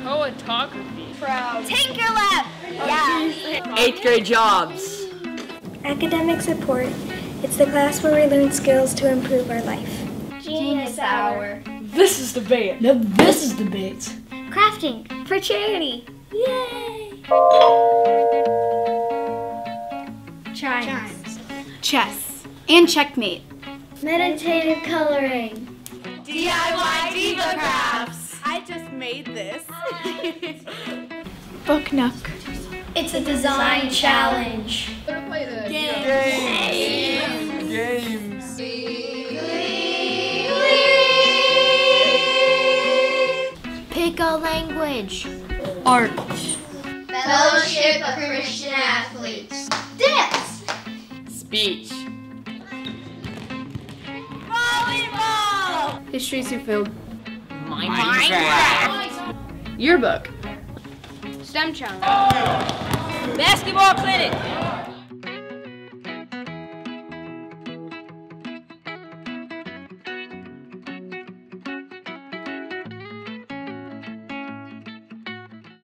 Photography. Proud. Tinker Lab! Yeah. 8th grade jobs. Academic support. It's the class where we learn skills to improve our life. Genius Hour. This is debate. Now this is debate. Crafting for charity. Yay! Chimes. Chess. And checkmate. Meditative coloring. DIY Diva Crafts. I just made this. Book Nook. It's a design challenge. Games. Pick a language. Art. Fellowship of Christian Athletes. Dance. Speech. Volleyball. History field. Minecraft. Yearbook. STEM challenge. Basketball clinic.